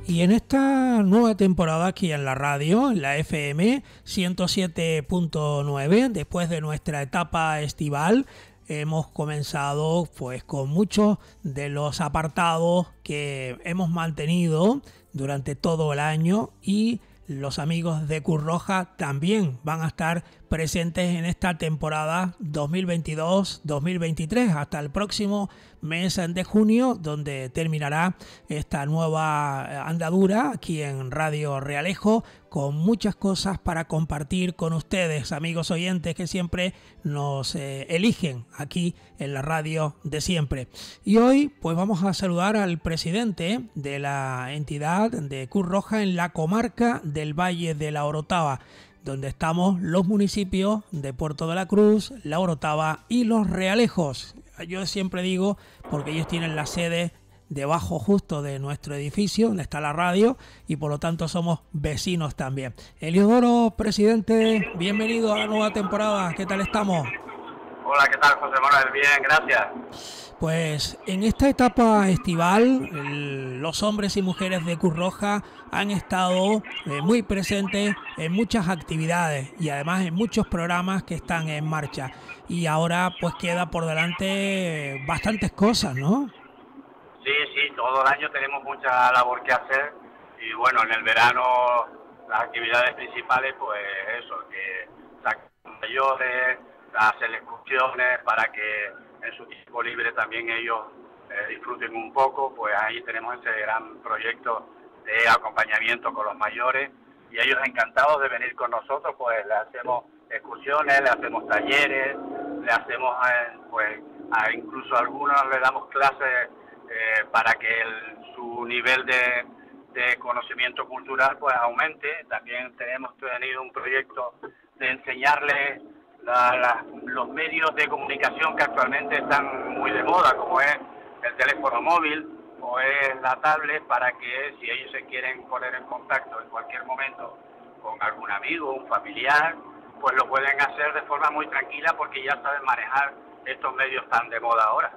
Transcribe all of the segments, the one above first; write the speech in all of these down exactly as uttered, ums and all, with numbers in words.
Y en esta nueva temporada aquí en la radio, en la F M ciento siete punto nueve, después de nuestra etapa estival, hemos comenzado pues con muchos de los apartados que hemos mantenido durante todo el año, y los amigos de Cruz Roja también van a estar presentes en esta temporada dos mil veintidós dos mil veintitrés hasta el próximo mes de junio, donde terminará esta nueva andadura aquí en Radio Realejo, con muchas cosas para compartir con ustedes, amigos oyentes que siempre nos eh, eligen aquí en la radio de siempre. Y hoy pues vamos a saludar al presidente de la entidad de Cruz Roja en la comarca del Valle de la Orotava, donde estamos los municipios de Puerto de la Cruz, La Orotava y Los Realejos. Yo siempre digo, porque ellos tienen la sede debajo justo de nuestro edificio, donde está la radio, y por lo tanto somos vecinos también. Eliodoro, presidente, bienvenido a la nueva temporada. ¿Qué tal estamos? Hola, ¿qué tal, José Manuel? Bien, gracias. Pues en esta etapa estival, el, los hombres y mujeres de Cruz Roja han estado eh, muy presentes en muchas actividades y además en muchos programas que están en marcha. Y ahora pues queda por delante bastantes cosas, ¿no? Sí, sí, todo el año tenemos mucha labor que hacer, y bueno, en el verano las actividades principales, pues eso, que sacar mayores, hacer excursiones para que en su tiempo libre también ellos eh, disfruten un poco. Pues ahí tenemos ese gran proyecto de acompañamiento con los mayores, y ellos encantados de venir con nosotros. Pues le hacemos excursiones, le hacemos talleres, le hacemos eh, pues a incluso a algunos le damos clases eh, para que el, su nivel de, de conocimiento cultural pues aumente. También tenemos tenido un proyecto de enseñarles La, la, los medios de comunicación que actualmente están muy de moda, como es el teléfono móvil o es la tablet, para que si ellos se quieren poner en contacto en cualquier momento con algún amigo, un familiar, pues lo pueden hacer de forma muy tranquila, porque ya saben manejar estos medios tan de moda ahora.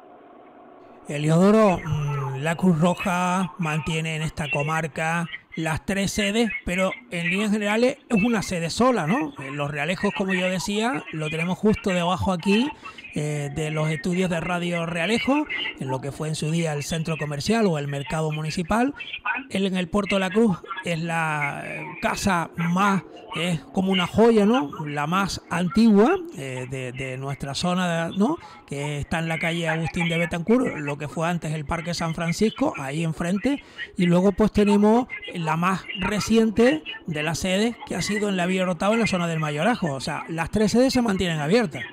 Eliodoro, la Cruz Roja mantiene en esta comarca las tres sedes, pero en líneas generales es una sede sola, ¿no? Los Realejos, como yo decía, lo tenemos justo debajo aquí eh, de los estudios de Radio Realejo, en lo que fue en su día el centro comercial o el mercado municipal. El, en el Puerto de la Cruz es la casa más, es como una joya, ¿no? La más antigua eh, de, de nuestra zona, ¿no? Que está en la calle Agustín de Betancourt, lo que fue antes el Parque San Francisco, ahí enfrente. Y luego pues tenemos la más reciente de las sedes, que ha sido en la Villa Orotava, en la zona del Mayorazgo. O sea, las tres sedes se mantienen abiertas.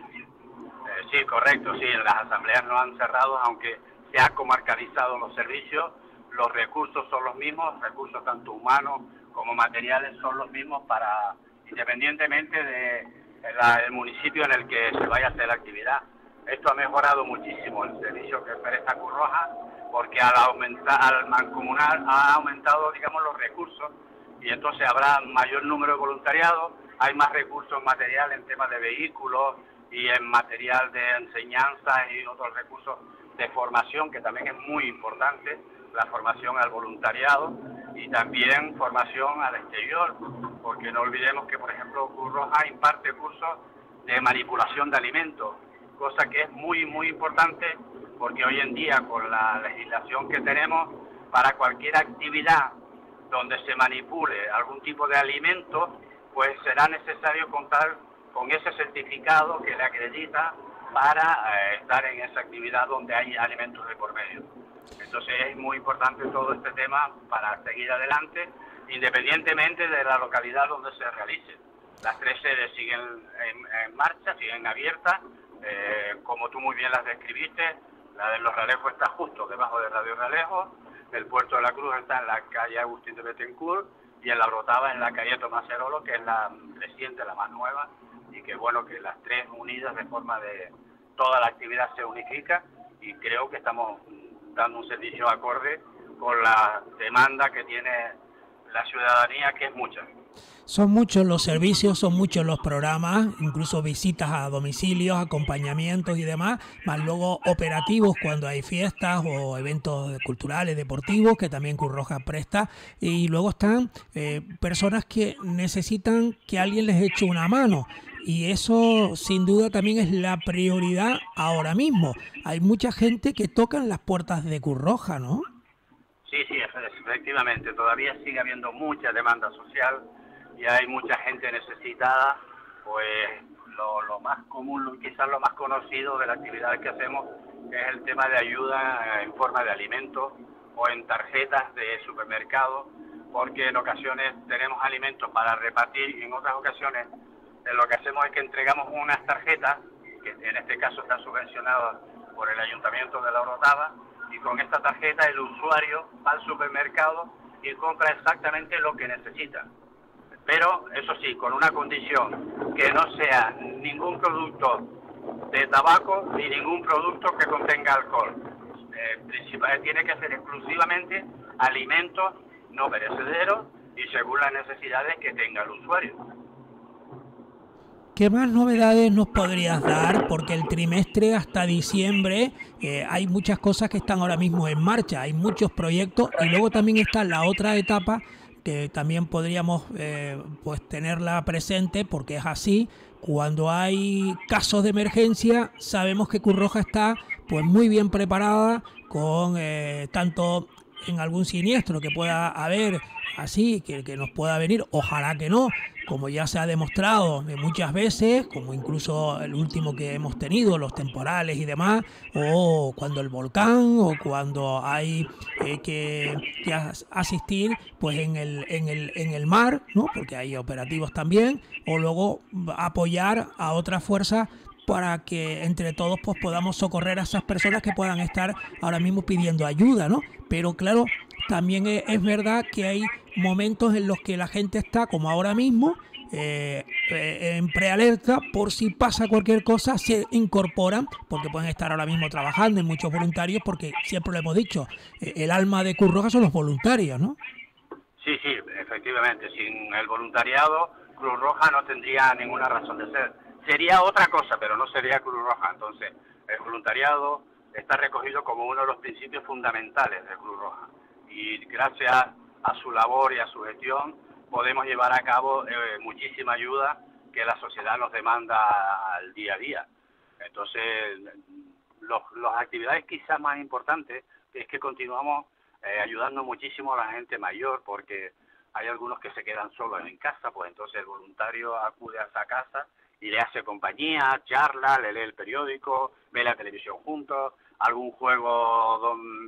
Eh, sí, correcto, sí, las asambleas no han cerrado, aunque se han comarcalizado los servicios. Los recursos son los mismos, recursos tanto humanos como materiales son los mismos, para independientemente de la, el municipio en el que se vaya a hacer la actividad. Esto ha mejorado muchísimo el servicio que presta Cruz Roja, porque al aumentar, al mancomunar, ha aumentado, digamos, los recursos, y entonces habrá mayor número de voluntariados, hay más recursos materiales en temas de vehículos y en material de enseñanza, y otros recursos de formación, que también es muy importante, la formación al voluntariado y también formación al exterior, porque no olvidemos que, por ejemplo, Cruz Roja imparte cursos de manipulación de alimentos, cosa que es muy, muy importante, porque hoy en día, con la legislación que tenemos, para cualquier actividad donde se manipule algún tipo de alimento, pues será necesario contar con ese certificado que le acredita para eh, estar en esa actividad donde hay alimentos de por medio. Entonces es muy importante todo este tema para seguir adelante, independientemente de la localidad donde se realice. Las tres sedes siguen en, en marcha, siguen abiertas, eh, como tú muy bien las describiste. La de Los Realejos está justo debajo de Radio Realejo, el Puerto de la Cruz está en la calle Agustín de Betancourt, y en La Orotava en la calle Tomás Herolo, que es la reciente, la más nueva, y que bueno, que las tres unidas de forma de toda la actividad se unifica, y creo que estamos dando un servicio acorde con la demanda que tiene la ciudadanía, que es mucha. Son muchos los servicios, son muchos los programas, incluso visitas a domicilios, acompañamientos y demás, más luego operativos cuando hay fiestas o eventos culturales, deportivos, que también Cruz Roja presta. Y luego están eh, personas que necesitan que alguien les eche una mano. Y eso sin duda también es la prioridad ahora mismo. Hay mucha gente que toca en las puertas de Cruz Roja, ¿no? Sí, sí, efectivamente. Todavía sigue habiendo mucha demanda social y hay mucha gente necesitada. Pues lo, lo más común, quizás lo más conocido de la actividad que hacemos es el tema de ayuda en forma de alimentos o en tarjetas de supermercado, porque en ocasiones tenemos alimentos para repartir y en otras ocasiones lo que hacemos es que entregamos unas tarjetas, que en este caso están subvencionadas por el Ayuntamiento de La Orotava, y con esta tarjeta el usuario va al supermercado y compra exactamente lo que necesita. Pero, eso sí, con una condición, que no sea ningún producto de tabaco ni ningún producto que contenga alcohol. Eh, principal, tiene que ser exclusivamente alimentos no perecederos y según las necesidades que tenga el usuario. ¿Qué más novedades nos podrías dar? Porque el trimestre hasta diciembre eh, hay muchas cosas que están ahora mismo en marcha, hay muchos proyectos y luego también está la otra etapa que también podríamos eh, pues tenerla presente porque es así. Cuando hay casos de emergencia sabemos que Cruz Roja está pues muy bien preparada con eh, tanto en algún siniestro que pueda haber así, que, que nos pueda venir, ojalá que no, como ya se ha demostrado muchas veces, como incluso el último que hemos tenido, los temporales y demás, o cuando el volcán, o cuando hay eh, que, que asistir pues en el, en el, en el mar, ¿no? Porque hay operativos también, o luego apoyar a otras fuerzas para que entre todos pues podamos socorrer a esas personas que puedan estar ahora mismo pidiendo ayuda, ¿no? Pero claro, también es, es verdad que hay momentos en los que la gente está, como ahora mismo, eh, eh, en prealerta, por si pasa cualquier cosa, se incorporan, porque pueden estar ahora mismo trabajando, en muchos voluntarios, porque siempre lo hemos dicho, eh, el alma de Cruz Roja son los voluntarios, ¿no? Sí, sí, efectivamente, sin el voluntariado, Cruz Roja no tendría ninguna razón de ser. Sería otra cosa, pero no sería Cruz Roja. Entonces, el voluntariado está recogido como uno de los principios fundamentales de Cruz Roja. Y gracias a su labor y a su gestión podemos llevar a cabo eh, muchísima ayuda que la sociedad nos demanda al día a día. Entonces, los, las actividades quizás más importantes es que continuamos eh, ayudando muchísimo a la gente mayor, porque hay algunos que se quedan solos en casa, pues entonces el voluntario acude a esa casa y le hace compañía, charla, le lee el periódico, ve la televisión juntos, algún juego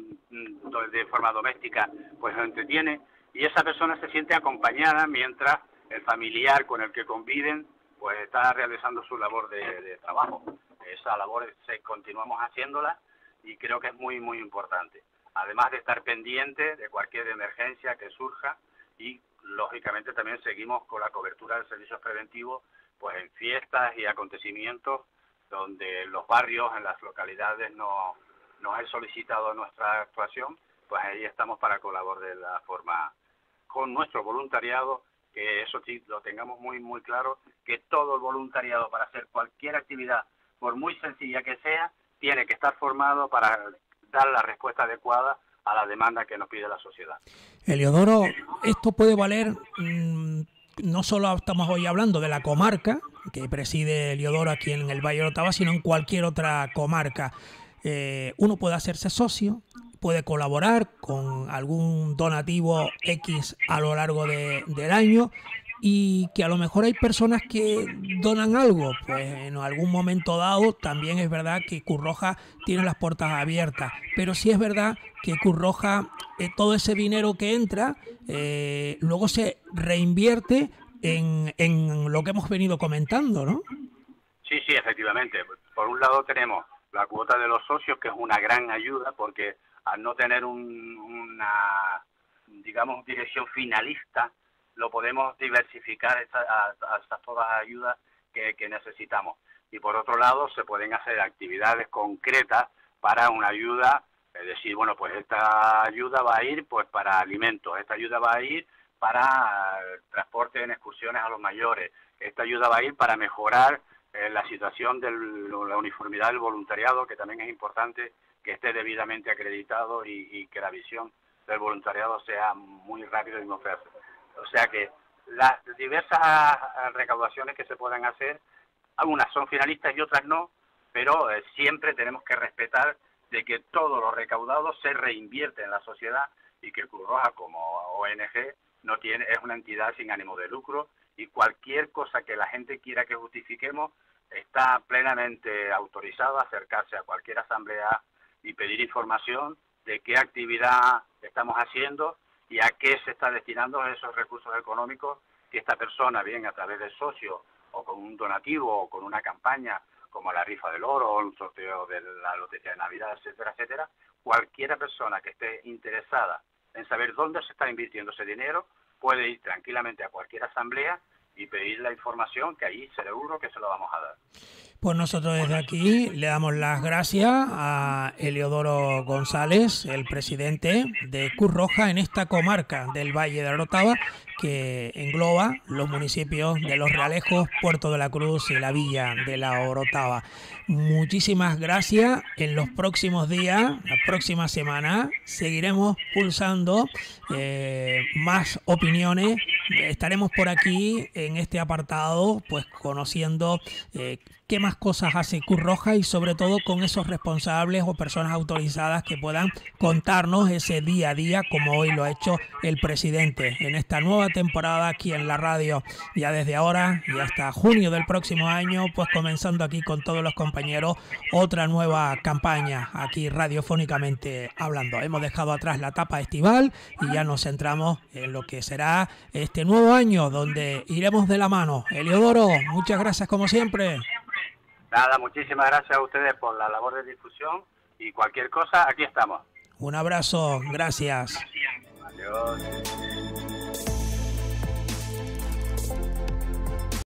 don, de forma doméstica, pues lo entretiene, y esa persona se siente acompañada mientras el familiar con el que conviven pues está realizando su labor de, de trabajo. Esa labor se, continuamos haciéndola y creo que es muy, muy importante. Además de estar pendiente de cualquier emergencia que surja y, lógicamente, también seguimos con la cobertura de servicios preventivos pues en fiestas y acontecimientos donde los barrios, en las localidades no nos han solicitado nuestra actuación, pues ahí estamos para colaborar de la forma con nuestro voluntariado, que eso sí lo tengamos muy muy claro, que todo el voluntariado para hacer cualquier actividad, por muy sencilla que sea, tiene que estar formado para dar la respuesta adecuada a la demanda que nos pide la sociedad. Heliodoro, esto puede valer, mmm, no solo estamos hoy hablando de la comarca que preside Heliodoro aquí en el Valle de Orotava, sino en cualquier otra comarca. Eh, uno puede hacerse socio, puede colaborar con algún donativo X a lo largo de, del año, y que a lo mejor hay personas que donan algo, pues en algún momento dado también es verdad que Cruz Roja tiene las puertas abiertas, pero sí es verdad que Cruz Roja, eh, todo ese dinero que entra, eh, luego se reinvierte en, en lo que hemos venido comentando, ¿no? Sí, sí, efectivamente. Por un lado tenemos la cuota de los socios, que es una gran ayuda, porque al no tener un, una, digamos, dirección finalista, lo podemos diversificar a, a, a estas todas las ayudas que, que necesitamos. Y por otro lado, se pueden hacer actividades concretas para una ayuda, es decir, bueno, pues esta ayuda va a ir pues para alimentos, esta ayuda va a ir para el transporte en excursiones a los mayores. Esta ayuda va a ir para mejorar eh, la situación de la uniformidad del voluntariado, que también es importante que esté debidamente acreditado y, y que la visión del voluntariado sea muy rápido y muy fácil. O sea que las diversas recaudaciones que se puedan hacer, algunas son finalistas y otras no, pero eh, siempre tenemos que respetar de que todo lo recaudado se reinvierte en la sociedad y que Cruz Roja como O N G no tiene, es una entidad sin ánimo de lucro, y cualquier cosa que la gente quiera que justifiquemos está plenamente autorizado a acercarse a cualquier asamblea y pedir información de qué actividad estamos haciendo y a qué se está destinando esos recursos económicos que esta persona, bien a través de socio o con un donativo o con una campaña como la rifa del oro o un sorteo de la lotería de Navidad, etcétera, etcétera, cualquiera persona que esté interesada en saber dónde se está invirtiendo ese dinero puede ir tranquilamente a cualquier asamblea y pedir la información, que ahí seguro que se lo vamos a dar. Pues nosotros desde aquí le damos las gracias a Heliodoro González, el presidente de Cruz Roja en esta comarca del Valle de la Orotava, que engloba los municipios de Los Realejos, Puerto de la Cruz y la Villa de la Orotava. Muchísimas gracias. En los próximos días, la próxima semana, seguiremos pulsando eh, más opiniones. Estaremos por aquí en este apartado, pues conociendo eh, qué más cosas hace Cruz Roja y sobre todo con esos responsables o personas autorizadas que puedan contarnos ese día a día, como hoy lo ha hecho el presidente en esta nueva temporada aquí en la radio, ya desde ahora y hasta junio del próximo año, pues comenzando aquí con todos los compañeros otra nueva campaña aquí radiofónicamente hablando. Hemos dejado atrás la etapa estival y ya nos centramos en lo que será este nuevo año donde iremos de la mano. Heliodoro, muchas gracias como siempre. Nada, muchísimas gracias a ustedes por la labor de difusión y cualquier cosa, aquí estamos. Un abrazo, gracias. Adiós.